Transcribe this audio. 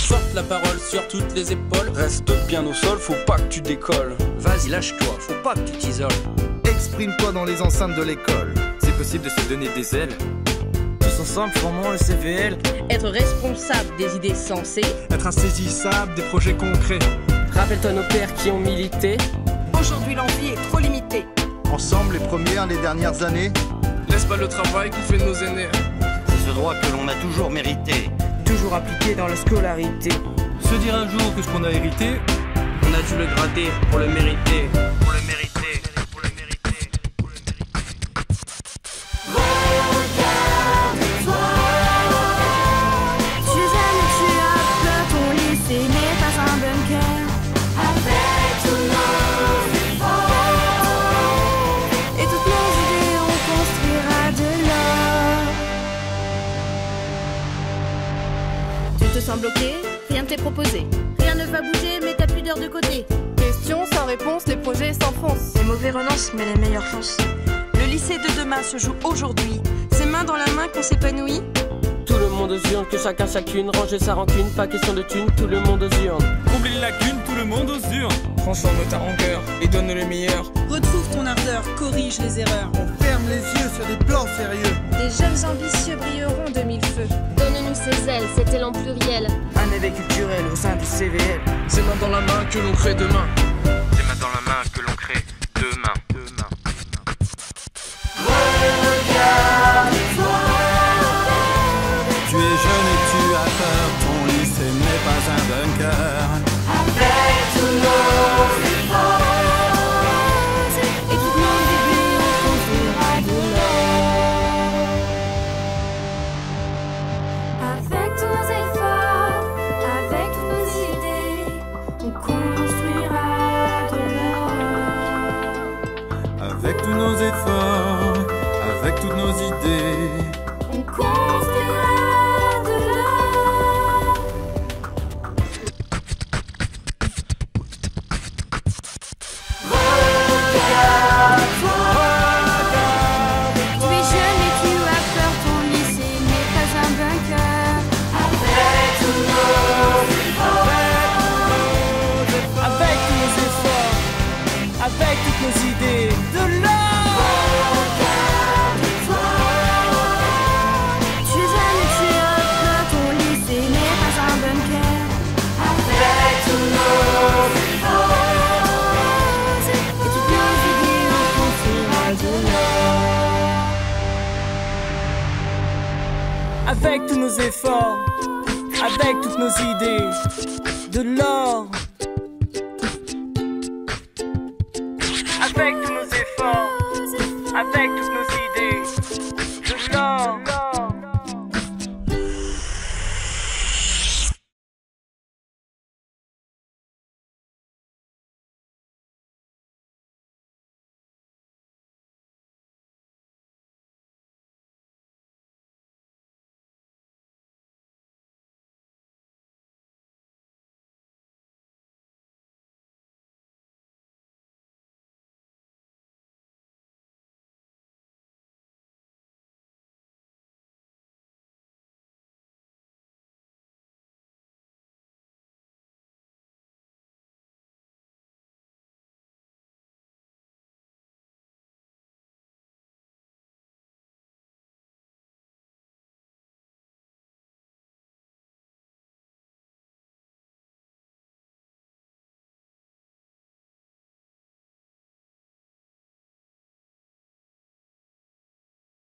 Porte la parole sur toutes les épaules. Reste bien au sol, faut pas que tu décolles. Vas-y, lâche-toi, faut pas que tu t'isoles. Exprime-toi dans les enceintes de l'école. C'est possible de se donner des ailes. Tous ensemble formons le CVL. Être responsable des idées sensées. Être insaisissable des projets concrets. Rappelle-toi nos pères qui ont milité. Aujourd'hui l'envie est trop limitée. Ensemble, les premières, les dernières années. Laisse pas le travail qu'on fait nos aînés. C'est ce droit que l'on a toujours mérité. Toujours appliqué dans la scolarité. Se dire un jour que ce qu'on a hérité, On a dû le gratter pour le mériter. Pour le mériter, pour le mériter, pour le mériter. Tu jeune et tu as peur, ton lycée n'est pas un bunker. Avec tous nos efforts et toutes nos idées, on construira de l'or. Tu te sens bloqué, rien ne t'est proposé. Rien ne va bouger, mets ta pudeur de côté. Questions sans réponse, les projets s'enfoncent. Les mauvais renoncent, mais les meilleurs foncent. Le lycée de demain se joue aujourd'hui. C'est main dans la main qu'on s'épanouit. Tout le monde aux urnes, que chacun chacune ranger sa rancune, pas question de thunes, tout le monde aux urnes. combler les lacunes, tout le monde aux urnes. Transforme ta rancœur et donne le meilleur. Retrouve ton ardeur, corrige les erreurs. On ferme les yeux sur des plans sérieux. Des jeunes ambitieux brilleront de mille feux. Donne-nous ses ailes, cet élan pluriel. Un éveil culturel au sein du CVL. C'est main dans la main que l'on crée demain. C'est main dans la main que l'on crée demain. Tu es jeune et tu as peur, ton lycée n'est pas un bunker. Avec tous nos efforts et toutes nos idées, on construira de l'or. Avec tous nos efforts, avec toutes nos idées, on construira de l'or. Avec tous nos efforts, avec toutes nos idées. On construira de l'or. Tu es jeune et tu as peur, ton lycée n'est pas un bunker. Avec tous nos Avec tous nos efforts, avec toutes nos idées. De l'or. Tu es jeune et tu as peur, ton lycée n'est pas un bunker. Avec tous nos efforts et toutes nos idées, on construira de l'or. Avec tous nos efforts, avec toutes nos idées. De l'or. Avec tous nos efforts, avec toutes nos idées. De l'or.